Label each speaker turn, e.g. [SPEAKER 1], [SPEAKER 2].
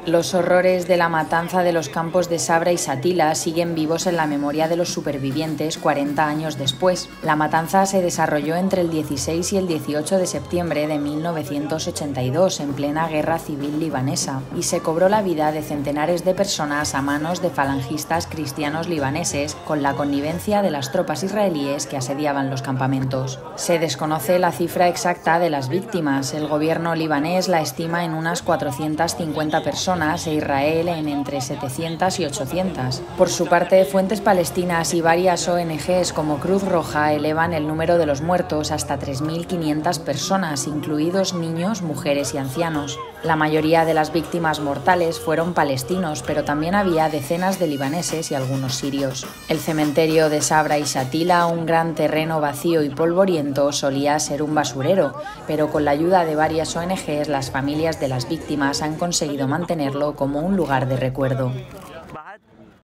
[SPEAKER 1] Los horrores de la matanza de los campos de Sabra y Shatila siguen vivos en la memoria de los supervivientes 40 años después. La matanza se desarrolló entre el 16 y el 18 de septiembre de 1982, en plena guerra civil libanesa, y se cobró la vida de centenares de personas a manos de falangistas cristianos libaneses, con la connivencia de las tropas israelíes que asediaban los campamentos. Se desconoce la cifra exacta de las víctimas. El gobierno libanés la estima en unas 450 personas e Israel en entre 700 y 800. Por su parte, fuentes palestinas y varias ONGs como Cruz Roja elevan el número de los muertos hasta 3.500 personas, incluidos niños, mujeres y ancianos. La mayoría de las víctimas mortales fueron palestinos, pero también había decenas de libaneses y algunos sirios. El cementerio de Sabra y Shatila, un gran terreno vacío y polvoriento, solía ser un basurero, pero con la ayuda de varias ONGs, las familias de las víctimas han conseguido mantenerlo como un lugar de recuerdo.